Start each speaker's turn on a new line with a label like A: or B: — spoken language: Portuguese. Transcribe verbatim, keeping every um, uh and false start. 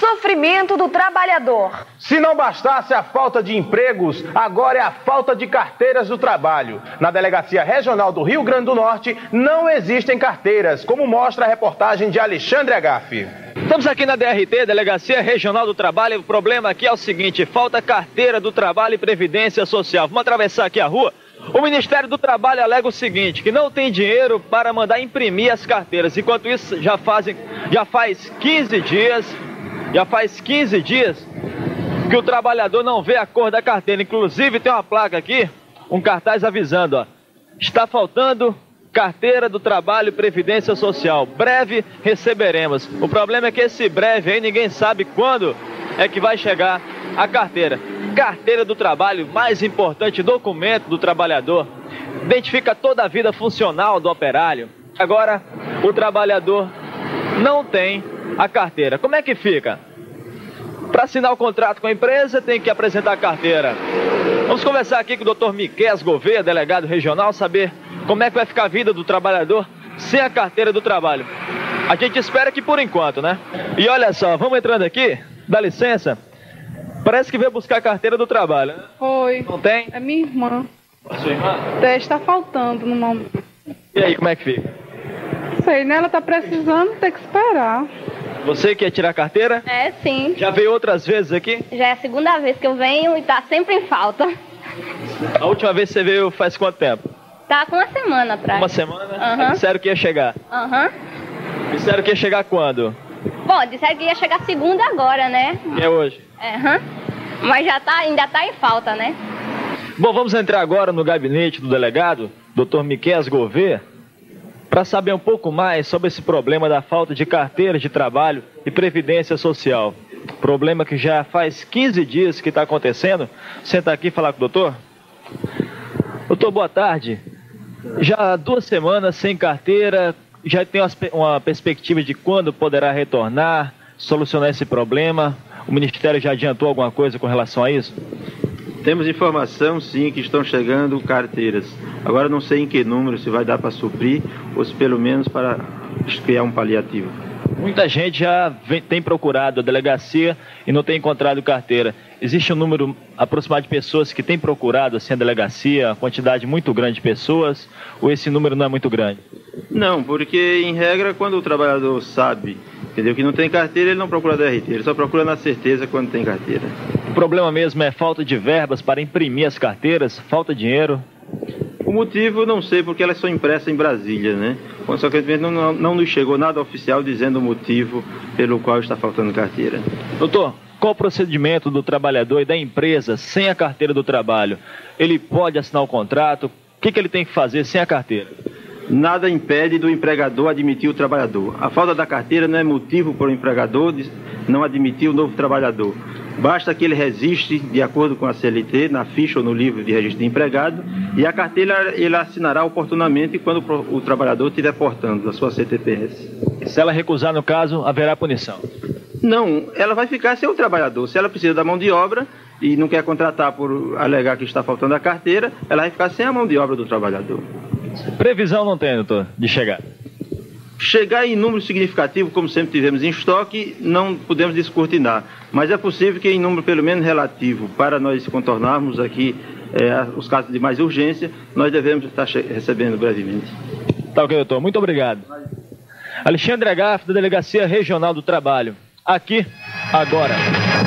A: sofrimento do trabalhador.
B: Se não bastasse a falta de empregos, agora é a falta de carteiras do trabalho. Na Delegacia Regional do Rio Grande do Norte, não existem carteiras, como mostra a reportagem de Alexandre Agafe.
C: Estamos aqui na D R T, Delegacia Regional do Trabalho. O problema aqui é o seguinte: falta carteira do trabalho e previdência social. Vamos atravessar aqui a rua. O Ministério do Trabalho alega o seguinte, que não tem dinheiro para mandar imprimir as carteiras. Enquanto isso, já, fazem, já faz quinze dias, já faz quinze dias que o trabalhador não vê a cor da carteira. Inclusive tem uma placa aqui, um cartaz avisando, ó, está faltando carteira do trabalho e previdência social. Breve receberemos. O problema é que esse breve aí ninguém sabe quando é que vai chegar a carteira. Carteira do trabalho, mais importante documento do trabalhador, identifica toda a vida funcional do operário. Agora, o trabalhador não tem a carteira. Como é que fica? Para assinar o contrato com a empresa, tem que apresentar a carteira. Vamos conversar aqui com o doutor Miquel Gouveia, delegado regional, saber como é que vai ficar a vida do trabalhador sem a carteira do trabalho. A gente espera que por enquanto, né? E olha só, vamos entrando aqui, dá licença. Parece que veio buscar a carteira do trabalho, né?
D: Foi.
C: Não tem?
D: É minha irmã.
C: A sua irmã?
D: É, está faltando no momento.
C: E aí, como é que fica?
D: Sei, né? Ela está precisando, tem que esperar.
C: Você quer tirar a carteira?
E: É, sim.
C: Já veio outras vezes aqui?
E: Já é a segunda vez que eu venho e tá sempre em falta.
C: A última vez que você veio faz quanto tempo?
E: Tá com uma semana atrás.
C: Uma semana?
E: Aham.
C: Disseram que ia chegar.
E: Aham.
C: Disseram que ia chegar quando?
E: Bom, disseram que ia chegar segunda agora, né?
C: Que é hoje?
E: Aham. Mas já tá, ainda tá em falta, né?
C: Bom, vamos entrar agora no gabinete do delegado, doutor Miquel Gouveia, para saber um pouco mais sobre esse problema da falta de carteira de trabalho e previdência social. Problema que já faz quinze dias que está acontecendo. Senta aqui e falar com o doutor. Doutor, boa tarde. Já há duas semanas sem carteira, já tem uma perspectiva de quando poderá retornar, solucionar esse problema? O Ministério já adiantou alguma coisa com relação a isso?
F: Temos informação, sim, que estão chegando carteiras. Agora não sei em que número, se vai dar para suprir ou se pelo menos para criar um paliativo.
C: Muita gente já vem, tem procurado a delegacia e não tem encontrado carteira. Existe um número aproximado de pessoas que têm procurado assim, a delegacia, uma quantidade muito grande de pessoas, ou esse número não é muito grande?
F: Não, porque em regra, quando o trabalhador sabe, entendeu, que não tem carteira, ele não procura a D R T, ele só procura na certeza quando tem carteira.
C: O problema mesmo é falta de verbas para imprimir as carteiras, falta de dinheiro?
F: O motivo não sei, porque elas são impressas em Brasília, né? Consequentemente, não, não, não nos chegou nada oficial dizendo o motivo pelo qual está faltando carteira.
C: Doutor, qual o procedimento do trabalhador e da empresa sem a carteira do trabalho? Ele pode assinar o contrato? O que, que ele tem que fazer sem a carteira?
F: Nada impede do empregador admitir o trabalhador. A falta da carteira não é motivo para o empregador não admitir o novo trabalhador. Basta que ele registre de acordo com a C L T, na ficha ou no livro de registro de empregado, e a carteira ele assinará oportunamente quando o trabalhador estiver portando a sua C T P S.
C: Se ela recusar, no caso, haverá punição?
F: Não, ela vai ficar sem o trabalhador. Se ela precisa da mão de obra e não quer contratar por alegar que está faltando a carteira, ela vai ficar sem a mão de obra do trabalhador.
C: Previsão não tem, doutor, de chegar?
F: Chegar em número significativo, como sempre tivemos em estoque, não podemos descortinar. Mas é possível que em número pelo menos relativo, para nós contornarmos aqui é, os casos de mais urgência, nós devemos estar recebendo brevemente.
C: Tá ok, doutor. Muito obrigado. Alexandre Agafe, da Delegacia Regional do Trabalho. Aqui, agora.